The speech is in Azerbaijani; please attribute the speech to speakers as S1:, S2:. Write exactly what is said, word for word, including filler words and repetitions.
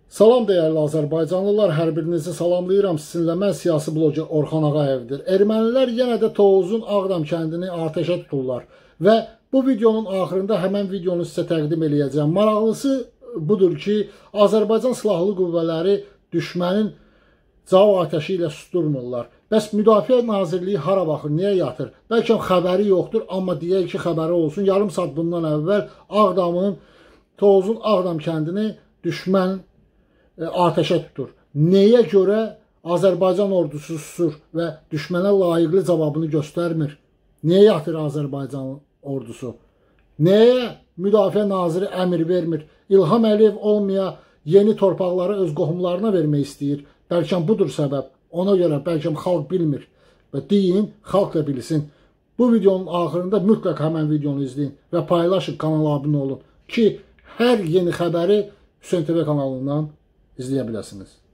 S1: Salam dəyərli Azərbaycanlılar, hər birinizi salamlayıram. Sizinlə mən siyasi bloger Orxan Ağayevdir. Ermənilər yenə də Tovuzun Ağdam kəndini atəşə tuturlar və bu videonun axırında həmən videonu sizə təqdim eləyəcəm. Maraqlısı budur ki, Azərbaycan Silahlı Qüvvələri düşmənin cavab atəşi ilə susturmurlar. Bəs Müdafiə Nazirliyi hara baxır, niyə yatır? Bəlkə xəbəri yoxdur, amma deyək ki, xəbəri olsun. Yarım saat bundan əvvəl Ağdamın, Tovuzun Ağdam kəndini düşmən atəşə tutur. Nəyə görə Azərbaycan ordusu susur və düşmənə layiqli cavabını göstərmir? Nəyə yatır Azərbaycan ordusu? Nəyə Müdafiə Naziri əmr vermir? İlham Əliyev olmaya yeni torpaqları öz qohumlarına vermək istəyir. Bəlkə budur səbəb. Ona görə bəlkə xalq bilmir. Və deyin, xalq da bilsin. Bu videonun axırında mütləq həmən videonu izləyin və paylaşın, kanala abunə olun ki, hər yeni xəbəri Hüseyn T V kanalından izləyə biləsiniz.